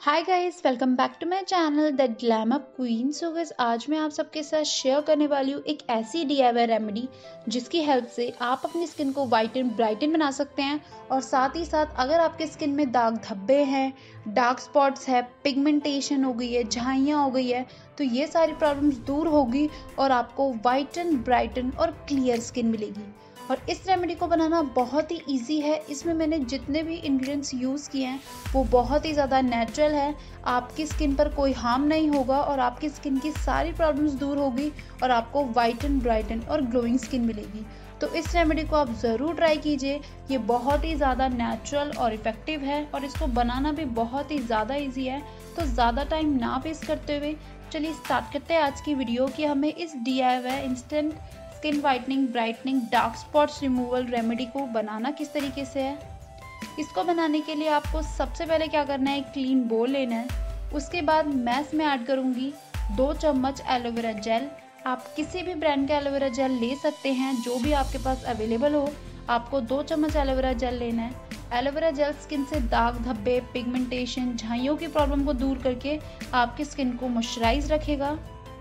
Hi guys, welcome back to my channel the glamour queen. So guys, आज मैं आप सबके साथ शेयर करने वाली हूँ एक ऐसी DIY रेमेडी जिसकी हेल्प से आप अपनी स्किन को वाइट एंड ब्राइटन बना सकते हैं। और साथ ही साथ अगर आपके स्किन में दाग धब्बे हैं, डार्क स्पॉट्स है, पिगमेंटेशन हो गई है, झाइयाँ हो गई है, तो ये सारी प्रॉब्लम्स दूर होगी और आपको वाइट एंड ब्राइटन और क्लियर स्किन मिलेगी। और इस रेमेडी को बनाना बहुत ही इजी है। इसमें मैंने जितने भी इंग्रेडिएंट्स यूज़ किए हैं वो बहुत ही ज़्यादा नेचुरल है। आपकी स्किन पर कोई हार्म नहीं होगा और आपकी स्किन की सारी प्रॉब्लम्स दूर होगी और आपको वाइट एंड ब्राइटन और ग्लोइंग स्किन मिलेगी। तो इस रेमेडी को आप ज़रूर ट्राई कीजिए। ये बहुत ही ज़्यादा नेचुरल और इफ़ेक्टिव है और इसको बनाना भी बहुत ही ज़्यादा ईजी है। तो ज़्यादा टाइम ना वेस्ट करते हुए चलिए स्टार्ट करते हैं आज की वीडियो कि हमें इस DIY instant skin whitening, brightening, dark spots removal remedy को बनाना किस तरीके से है। इसको बनाने के लिए आपको सबसे पहले क्या करना है, एक क्लीन बोल लेना है। उसके बाद मैं इसमें ऐड करूँगी 2 चम्मच एलोवेरा जेल। आप किसी भी ब्रांड का एलोवेरा जेल ले सकते हैं, जो भी आपके पास अवेलेबल हो। आपको 2 चम्मच एलोवेरा जेल लेना है। एलोवेरा जेल स्किन से दाग धब्बे, पिगमेंटेशन, झाइयों की प्रॉब्लम को दूर करके आपकी स्किन को मॉइस्चराइज रखेगा।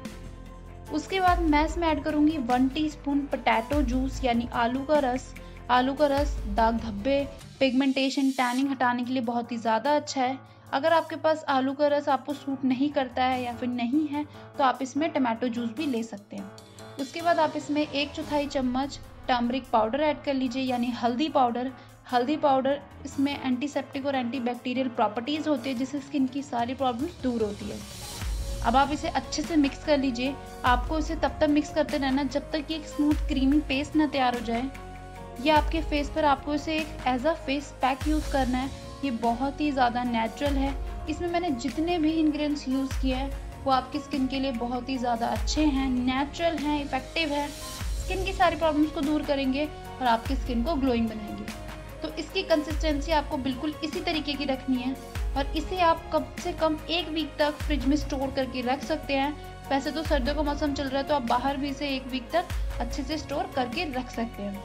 उसके बाद मैं इसमें ऐड करूँगी 1 टीस्पून पोटैटो जूस यानी आलू का रस। आलू का रस दाग धब्बे, पिगमेंटेशन, टैनिंग हटाने के लिए बहुत ही ज़्यादा अच्छा है। अगर आपके पास आलू का रस आपको सूट नहीं करता है या फिर नहीं है तो आप इसमें टमाटो जूस भी ले सकते हैं। उसके बाद आप इसमें 1/4 चम्मच टर्मरिक पाउडर ऐड कर लीजिए यानी हल्दी पाउडर। हल्दी पाउडर इसमें एंटीसेप्टिक और एंटीबैक्टीरियल प्रॉपर्टीज़ होती है जिससे स्किन की सारी प्रॉब्लम्स दूर होती है। अब आप इसे अच्छे से मिक्स कर लीजिए। आपको इसे तब तक मिक्स करते रहना जब तक कि एक स्मूथ क्रीमी पेस्ट ना तैयार हो जाए। ये आपके फेस पर आपको इसे एक as a face pack use करना है। ये बहुत ही ज़्यादा नेचुरल है। इसमें मैंने जितने भी इंग्रेडिएंट्स यूज़ किए हैं वो आपकी स्किन के लिए बहुत ही ज़्यादा अच्छे हैं, नेचुरल हैं, इफ़ेक्टिव है, स्किन की सारी प्रॉब्लम्स को दूर करेंगे और आपकी स्किन को ग्लोइंग बनाएंगे। तो इसकी कंसिस्टेंसी आपको बिल्कुल इसी तरीके की रखनी है और इसे आप कम से कम 1 वीक तक फ्रिज में स्टोर करके रख सकते हैं। वैसे तो सर्दियों का मौसम चल रहा है तो आप बाहर भी इसे 1 वीक तक अच्छे से स्टोर करके रख सकते हैं।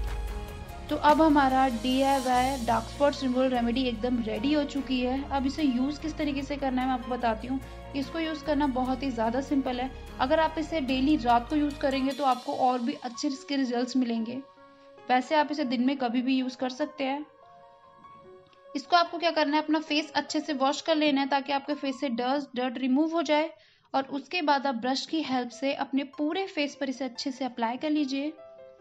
तो अब हमारा DIY dark spots removal remedy एकदम रेडी हो चुकी है। अब इसे यूज़ किस तरीके से करना है मैं आपको बताती हूँ। इसको यूज़ करना बहुत ही ज़्यादा सिंपल है। अगर आप इसे डेली रात को यूज़ करेंगे तो आपको और भी अच्छे इसके रिजल्ट्स मिलेंगे। वैसे आप इसे दिन में कभी भी यूज़ कर सकते हैं। इसको आपको क्या करना है, अपना फेस अच्छे से वॉश कर लेना है ताकि आपके फेस से डर्ट रिमूव हो जाए। और उसके बाद आप ब्रश की हेल्प से अपने पूरे फेस पर इसे अच्छे से अप्लाई कर लीजिए।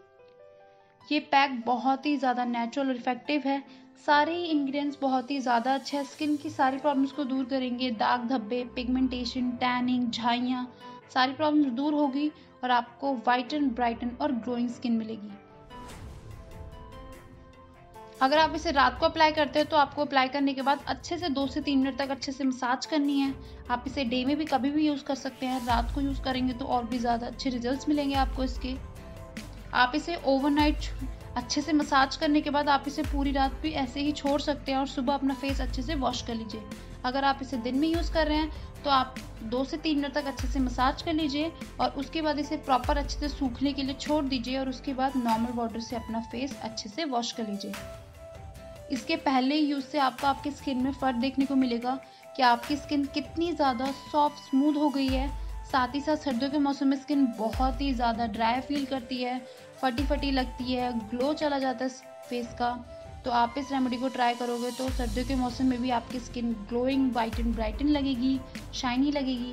ये पैक बहुत ही ज़्यादा नेचुरल और इफेक्टिव है। सारे ही इंग्रेडिएंट्स बहुत ही ज़्यादा अच्छे हैं, स्किन की सारी प्रॉब्लम्स को दूर करेंगे। दाग धब्बे, पिगमेंटेशन, टैनिंग, झाइयाँ, सारी प्रॉब्लम्स दूर होगी और आपको वाइट एंड ब्राइटन और ग्लोइंग स्किन मिलेगी। अगर आप इसे रात को अप्लाई करते हैं तो आपको अप्लाई करने के बाद अच्छे से 2 से 3 मिनट तक अच्छे से मसाज करनी है। आप इसे डे में भी कभी भी यूज़ कर सकते हैं। रात को यूज़ करेंगे तो और भी ज़्यादा अच्छे रिजल्ट्स मिलेंगे आपको इसके। आप इसे ओवरनाइट अच्छे से मसाज करने के बाद आप इसे पूरी रात भी ऐसे ही छोड़ सकते हैं और सुबह अपना फेस अच्छे से वॉश कर लीजिए। अगर आप इसे दिन में यूज़ कर रहे हैं तो आप 2 से 3 मिनट तक अच्छे से मसाज कर लीजिए और उसके बाद इसे प्रॉपर अच्छे से सूखने के लिए छोड़ दीजिए और उसके बाद नॉर्मल वाटर से अपना फेस अच्छे से वॉश कर लीजिए। इसके पहले यूज़ से आपको आपकी स्किन में फ़र्क देखने को मिलेगा कि आपकी स्किन कितनी ज़्यादा सॉफ्ट स्मूथ हो गई है। साथ ही साथ सर्दियों के मौसम में स्किन बहुत ही ज़्यादा ड्राई फील करती है, फटी फटी लगती है, ग्लो चला जाता है फेस का। तो आप इस रेमेडी को ट्राई करोगे तो सर्दियों के मौसम में भी आपकी skin glowing, white and brighten लगेगी, शाइनी लगेगी।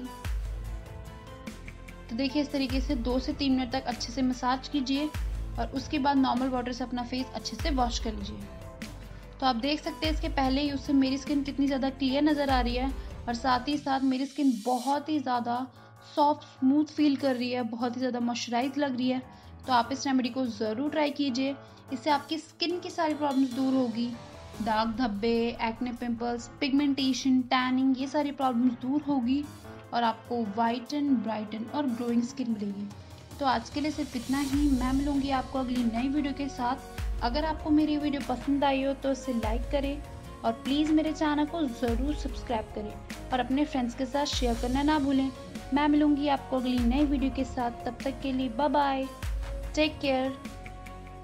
तो देखिए, इस तरीके से 2 से 3 मिनट तक अच्छे से मसाज कीजिए और उसके बाद नॉर्मल वाटर से अपना फेस अच्छे से वॉश कर लीजिए। तो आप देख सकते हैं इसके पहले यूज़ से मेरी स्किन कितनी ज़्यादा क्लियर नज़र आ रही है और साथ ही साथ मेरी स्किन बहुत ही ज़्यादा सॉफ्ट स्मूथ फील कर रही है, बहुत ही ज़्यादा मॉइस्चराइज लग रही है। तो आप इस रेमेडी को ज़रूर ट्राई कीजिए। इससे आपकी स्किन की सारी प्रॉब्लम्स दूर होगी। दाग धब्बे, एक्ने पिंपल्स, पिगमेंटेशन, टैनिंग, ये सारी प्रॉब्लम्स दूर होगी और आपको वाइट एंड ब्राइटन और ग्लोइंग स्किन मिलेगी। तो आज के लिए सिर्फ इतना ही। मैं मिलूँगी आपको अगली नई वीडियो के साथ। अगर आपको मेरी वीडियो पसंद आई हो तो इसे लाइक करें और प्लीज़ मेरे चैनल को ज़रूर सब्सक्राइब करें और अपने फ्रेंड्स के साथ शेयर करना ना भूलें। मैं मिलूँगी आपको अगली नई वीडियो के साथ। तब तक के लिए बाय बाय, टेक केयर।